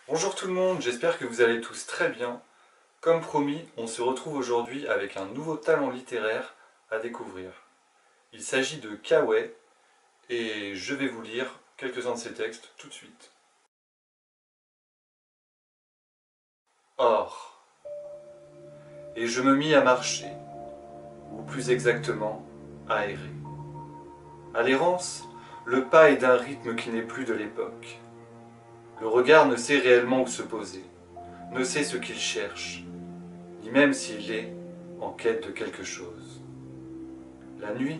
Bonjour tout le monde, j'espère que vous allez tous très bien. Comme promis, on se retrouve aujourd'hui avec un nouveau talent littéraire à découvrir. Il s'agit de Kawaii et je vais vous lire quelques-uns de ses textes tout de suite. Or, et je me mis à marcher, ou plus exactement, à errer. À l'errance, le pas est d'un rythme qui n'est plus de l'époque. Le regard ne sait réellement où se poser, ne sait ce qu'il cherche, ni même s'il est en quête de quelque chose. La nuit,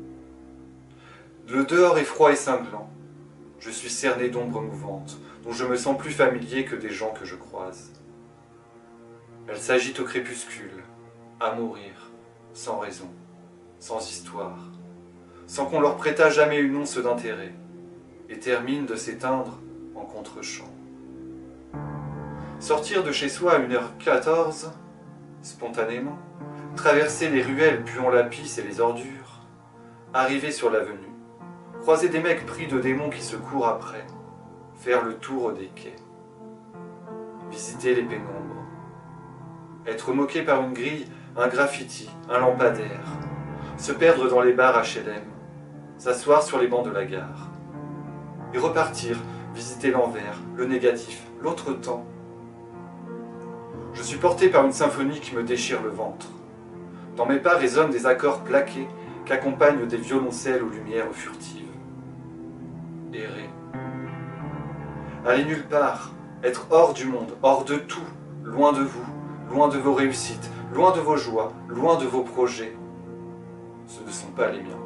le dehors est froid et cinglant. Je suis cerné d'ombres mouvantes, dont je me sens plus familier que des gens que je croise. Elle s'agite au crépuscule, à mourir, sans raison, sans histoire, sans qu'on leur prêtât jamais une once d'intérêt, et termine de s'éteindre en contre-champ. Sortir de chez soi à 1h14, spontanément, traverser les ruelles puant la pisse et les ordures, arriver sur l'avenue, croiser des mecs pris de démons qui se courent après, faire le tour des quais, visiter les pénombres, être moqué par une grille, un graffiti, un lampadaire, se perdre dans les bars HLM, s'asseoir sur les bancs de la gare, et repartir, visiter l'envers, le négatif, l'autre temps. Je suis porté par une symphonie qui me déchire le ventre. Dans mes pas résonnent des accords plaqués qu'accompagnent des violoncelles aux lumières furtives. Errer. Aller nulle part, être hors du monde, hors de tout, loin de vous, loin de vos réussites, loin de vos joies, loin de vos projets. Ce ne sont pas les miens.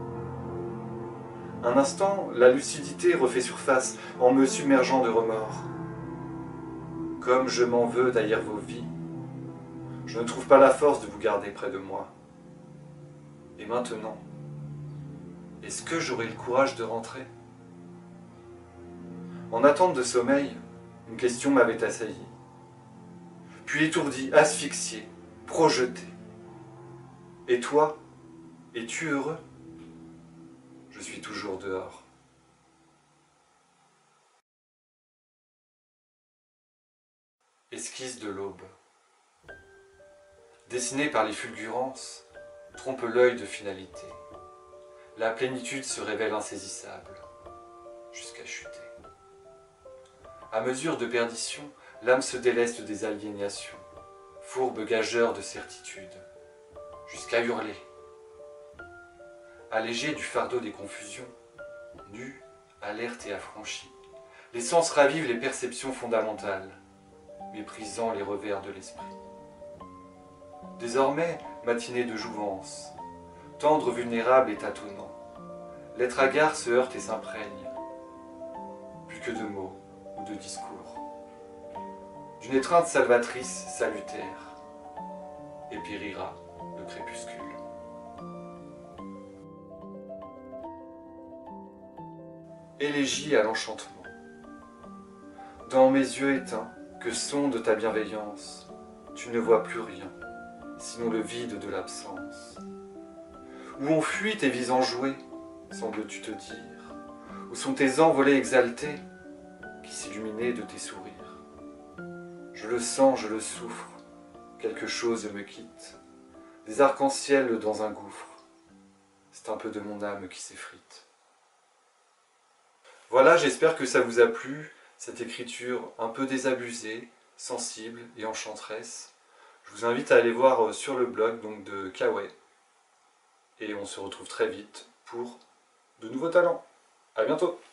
Un instant, la lucidité refait surface en me submergeant de remords. Comme je m'en veux d'haïr vos vies, je ne trouve pas la force de vous garder près de moi. Et maintenant, est-ce que j'aurai le courage de rentrer ? En attente de sommeil, une question m'avait assailli. Puis étourdi, asphyxié, projeté. Et toi, es-tu heureux ? Je suis toujours dehors. Esquisse de l'aube. Dessinée par les fulgurances, trompe l'œil de finalité. La plénitude se révèle insaisissable, jusqu'à chuter. À mesure de perdition, l'âme se déleste des aliénations, fourbe gageur de certitude, jusqu'à hurler. Allégé du fardeau des confusions, nu, alerte et affranchi, les sens ravivent les perceptions fondamentales, méprisant les revers de l'esprit. Désormais, matinée de jouvence, tendre, vulnérable et tâtonnant, l'être hagard se heurte et s'imprègne, plus que de mots ou de discours, d'une étreinte salvatrice salutaire, et périra le crépuscule. Élégie à l'enchantement. Dans mes yeux éteints, que sonde ta bienveillance, tu ne vois plus rien, sinon le vide de l'absence. Où ont fui tes vies enjouées, sembles-tu te dire, où sont tes envolées exaltées, qui s'illuminaient de tes sourires. Je le sens, je le souffre, quelque chose me quitte, des arcs-en-ciel dans un gouffre, c'est un peu de mon âme qui s'effrite. Voilà, j'espère que ça vous a plu, cette écriture un peu désabusée, sensible et enchanteresse. Je vous invite à aller voir sur le blog donc, de Kawaii. Et on se retrouve très vite pour de nouveaux talents. À bientôt!